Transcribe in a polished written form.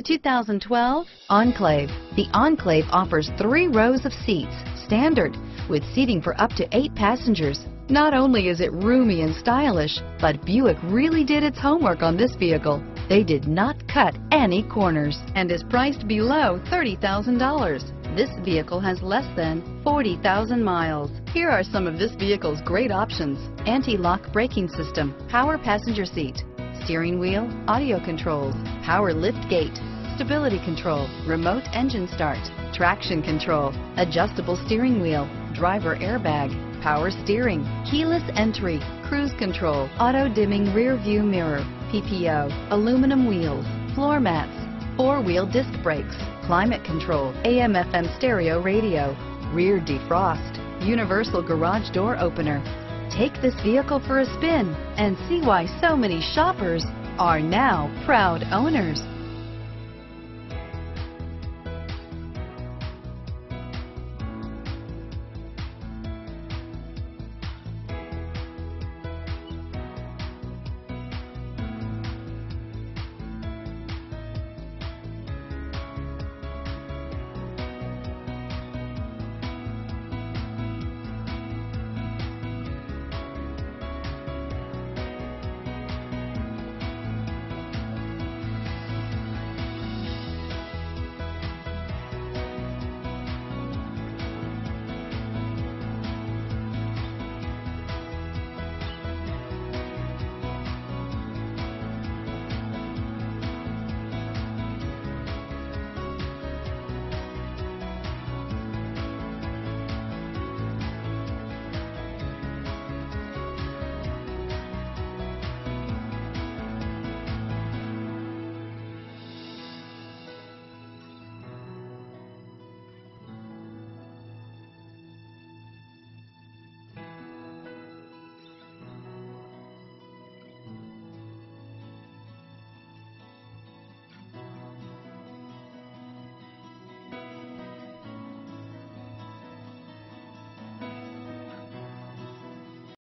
2012 Enclave. The Enclave offers 3 rows of seats, standard, with seating for up to 8 passengers. Not only is it roomy and stylish, but Buick really did its homework on this vehicle. They did not cut any corners and is priced below $30,000. This vehicle has less than 40,000 miles. Here are some of this vehicle's great options: anti-lock braking system, power passenger seat, steering wheel audio controls, power lift gate, stability control, remote engine start, traction control, adjustable steering wheel, driver airbag, power steering, keyless entry, cruise control, auto dimming rear view mirror, PPO, aluminum wheels, floor mats, 4-wheel disc brakes, climate control, AM/FM stereo radio, rear defrost, universal garage door opener. Take this vehicle for a spin and see why so many shoppers are now proud owners.